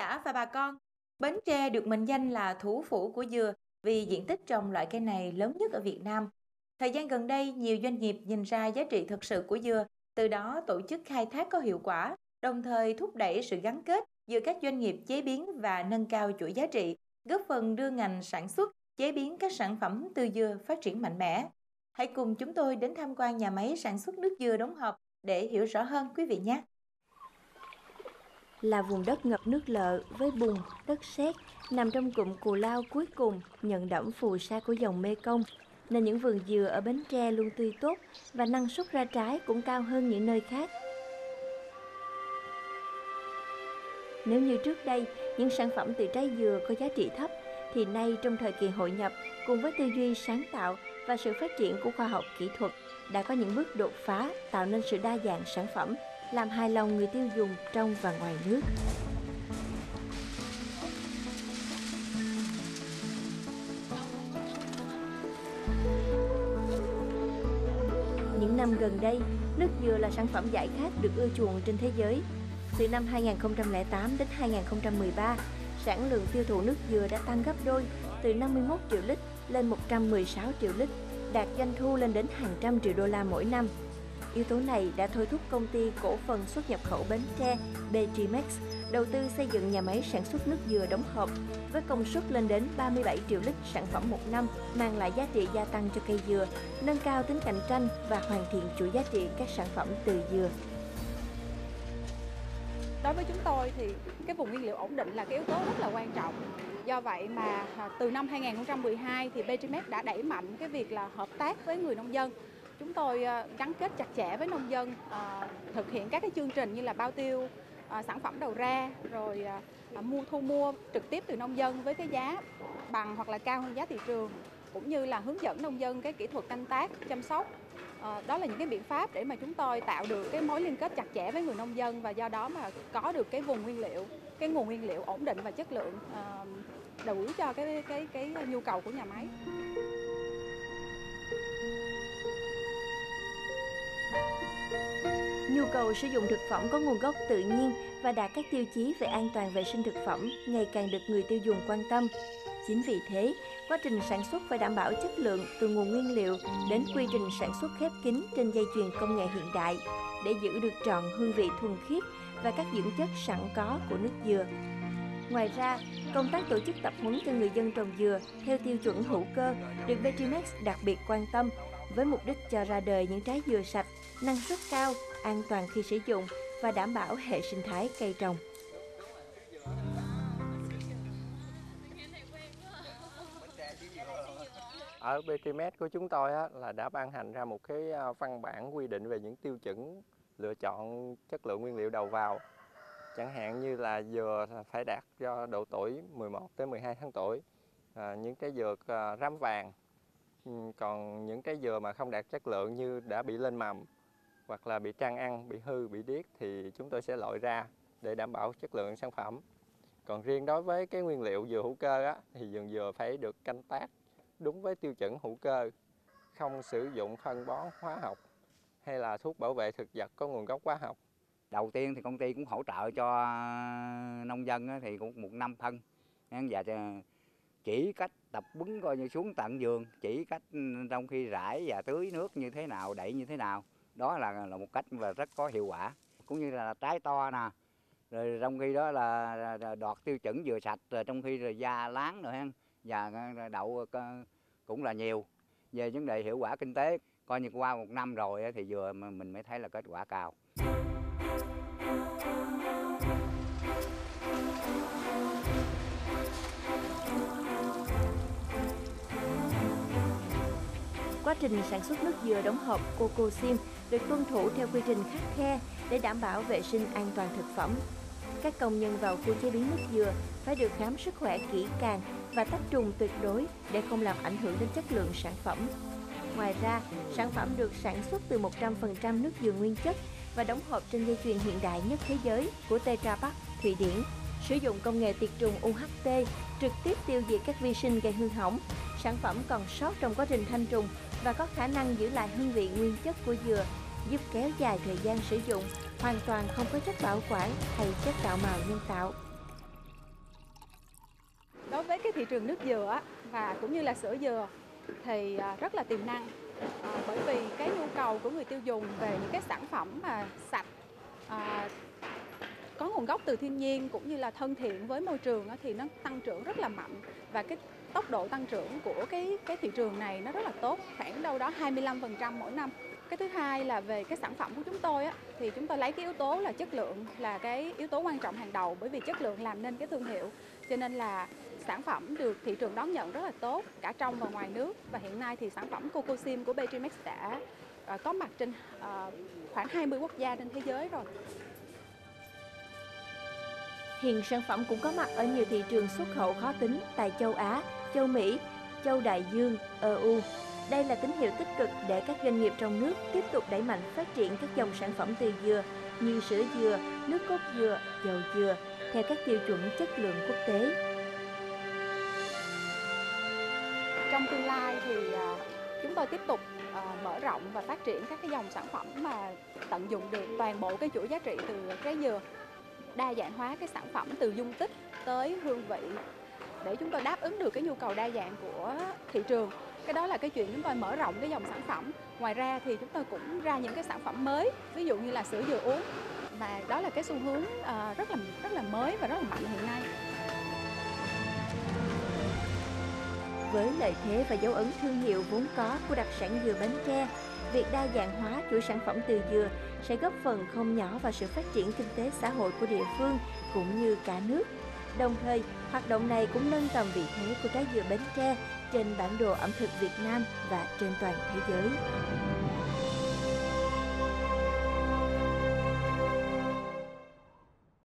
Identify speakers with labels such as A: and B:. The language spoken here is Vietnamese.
A: giả và bà con. Bến Tre được mệnh danh là thủ phủ của dừa vì diện tích trồng loại cây này lớn nhất ở Việt Nam. Thời gian gần đây, nhiều doanh nghiệp nhìn ra giá trị thực sự của dừa, từ đó tổ chức khai thác có hiệu quả, đồng thời thúc đẩy sự gắn kết giữa các doanh nghiệp chế biến và nâng cao chuỗi giá trị, góp phần đưa ngành sản xuất, chế biến các sản phẩm từ dừa phát triển mạnh mẽ. Hãy cùng chúng tôi đến tham quan nhà máy sản xuất nước dừa đóng hộp để hiểu rõ hơn quý vị nhé.
B: Là vùng đất ngập nước lợ với bùn, đất sét, nằm trong cụm Cù Lao cuối cùng nhận đẫm phù sa của dòng Mekong, nên những vườn dừa ở Bến Tre luôn tươi tốt và năng suất ra trái cũng cao hơn những nơi khác. Nếu như trước đây, những sản phẩm từ trái dừa có giá trị thấp, thì nay trong thời kỳ hội nhập, cùng với tư duy sáng tạo và sự phát triển của khoa học kỹ thuật, đã có những bước đột phá tạo nên sự đa dạng sản phẩm, làm hài lòng người tiêu dùng trong và ngoài nước. Những năm gần đây, nước dừa là sản phẩm giải khát được ưa chuộng trên thế giới. Từ năm 2008 đến 2013, sản lượng tiêu thụ nước dừa đã tăng gấp đôi, từ 51 triệu lít lên 116 triệu lít, đạt doanh thu lên đến hàng trăm triệu đô la mỗi năm. Yếu tố này đã thôi thúc công ty cổ phần xuất nhập khẩu Bến Tre Betrimex đầu tư xây dựng nhà máy sản xuất nước dừa đóng hộp với công suất lên đến 37 triệu lít sản phẩm một năm, mang lại giá trị gia tăng cho cây dừa, nâng cao tính cạnh tranh và hoàn thiện chuỗi giá trị các sản phẩm từ dừa.
C: Đối với chúng tôi thì cái vùng nguyên liệu ổn định là cái yếu tố rất là quan trọng. Do vậy mà từ năm 2012 thì Betrimex đã đẩy mạnh cái việc là hợp tác với người nông dân. Chúng tôi gắn kết chặt chẽ với nông dân, thực hiện các cái chương trình như là bao tiêu sản phẩm đầu ra, rồi thu mua trực tiếp từ nông dân với cái giá bằng hoặc là cao hơn giá thị trường, cũng như là hướng dẫn nông dân cái kỹ thuật canh tác, chăm sóc. Đó là những cái biện pháp để mà chúng tôi tạo được cái mối liên kết chặt chẽ với người nông dân và do đó mà có được cái nguồn nguyên liệu ổn định và chất lượng đủ cho cái nhu cầu của nhà máy.
B: Nhu cầu sử dụng thực phẩm có nguồn gốc tự nhiên và đạt các tiêu chí về an toàn vệ sinh thực phẩm ngày càng được người tiêu dùng quan tâm. Chính vì thế, quá trình sản xuất phải đảm bảo chất lượng từ nguồn nguyên liệu đến quy trình sản xuất khép kín trên dây chuyền công nghệ hiện đại để giữ được trọn hương vị thuần khiết và các dưỡng chất sẵn có của nước dừa. Ngoài ra, công tác tổ chức tập huấn cho người dân trồng dừa theo tiêu chuẩn hữu cơ được Betrimex đặc biệt quan tâm với mục đích cho ra đời những trái dừa sạch, năng suất cao, an toàn khi sử dụng và đảm bảo hệ sinh thái cây trồng.
D: Ở Betrimex của chúng tôi là đã ban hành ra một cái văn bản quy định về những tiêu chuẩn lựa chọn chất lượng nguyên liệu đầu vào. Chẳng hạn như là dừa phải đạt cho độ tuổi 11 tới 12 tháng tuổi, những trái dừa rám vàng. Còn những trái dừa mà không đạt chất lượng như đã bị lên mầm hoặc là bị trăng ăn, bị hư, bị điếc thì chúng tôi sẽ loại ra để đảm bảo chất lượng sản phẩm. Còn riêng đối với cái nguyên liệu dừa hữu cơ thì vườn dừa phải được canh tác đúng với tiêu chuẩn hữu cơ, không sử dụng phân bón hóa học hay là thuốc bảo vệ thực vật có nguồn gốc hóa học.
E: Đầu tiên thì công ty cũng hỗ trợ cho nông dân thì cũng 1 năm phân và chỉ cách tập huấn coi như xuống tận vườn, chỉ cách trong khi rải và tưới nước như thế nào, đậy như thế nào. Đó là một cách và rất có hiệu quả. Cũng như là trái to nè, rồi trong khi đó là đoạt tiêu chuẩn dừa sạch, rồi trong khi là da láng rồi và đậu cũng là nhiều. Về vấn đề hiệu quả kinh tế, coi như qua 1 năm rồi thì dừa mình mới thấy là kết quả cao.
B: Quá trình sản xuất nước dừa đóng hộp Cocosim được tuân thủ theo quy trình khắt khe để đảm bảo vệ sinh an toàn thực phẩm. Các công nhân vào khu chế biến nước dừa phải được khám sức khỏe kỹ càng và tách trùng tuyệt đối để không làm ảnh hưởng đến chất lượng sản phẩm. Ngoài ra, sản phẩm được sản xuất từ 100% nước dừa nguyên chất và đóng hộp trên dây chuyền hiện đại nhất thế giới của Tetra Pak, Thụy Điển, sử dụng công nghệ tiệt trùng UHT trực tiếp tiêu diệt các vi sinh gây hư hỏng. Sản phẩm còn sót trong quá trình thanh trùng và có khả năng giữ lại hương vị nguyên chất của dừa, giúp kéo dài thời gian sử dụng, hoàn toàn không có chất bảo quản hay chất tạo màu nhân tạo.
C: Đối với cái thị trường nước dừa và cũng như là sữa dừa thì rất là tiềm năng, bởi vì cái nhu cầu của người tiêu dùng về những cái sản phẩm mà sạch, có nguồn gốc từ thiên nhiên cũng như là thân thiện với môi trường thì nó tăng trưởng rất là mạnh, và cái tốc độ tăng trưởng của cái thị trường này nó rất là tốt, khoảng đâu đó 25% mỗi năm. Cái thứ hai là về cái sản phẩm của chúng tôi thì chúng tôi lấy cái yếu tố là chất lượng là cái yếu tố quan trọng hàng đầu, bởi vì chất lượng làm nên cái thương hiệu, cho nên là sản phẩm được thị trường đón nhận rất là tốt cả trong và ngoài nước. Và hiện nay thì sản phẩm Cocosim của Betrimex đã có mặt trên khoảng 20 quốc gia trên thế giới rồi.
B: Hiện sản phẩm cũng có mặt ở nhiều thị trường xuất khẩu khó tính tại châu Á, châu Mỹ, châu Đại Dương, EU. Đây là tín hiệu tích cực để các doanh nghiệp trong nước tiếp tục đẩy mạnh phát triển các dòng sản phẩm từ dừa như sữa dừa, nước cốt dừa, dầu dừa theo các tiêu chuẩn chất lượng quốc tế.
C: Trong tương lai thì chúng tôi tiếp tục mở rộng và phát triển các cái dòng sản phẩm mà tận dụng được toàn bộ cái chuỗi giá trị từ trái dừa, đa dạng hóa cái sản phẩm từ dung tích tới hương vị để chúng tôi đáp ứng được cái nhu cầu đa dạng của thị trường. Cái đó là cái chuyện chúng tôi mở rộng cái dòng sản phẩm. Ngoài ra thì chúng tôi cũng ra những cái sản phẩm mới, ví dụ như là sữa dừa uống, và đó là cái xu hướng rất là mới và rất là mạnh hiện nay.
B: Với lợi thế và dấu ấn thương hiệu vốn có của đặc sản dừa Bến Tre, việc đa dạng hóa chuỗi sản phẩm từ dừa sẽ góp phần không nhỏ vào sự phát triển kinh tế xã hội của địa phương cũng như cả nước. Đồng thời, hoạt động này cũng nâng tầm vị thế của trái dừa Bến Tre trên bản đồ ẩm thực Việt Nam và trên toàn thế giới.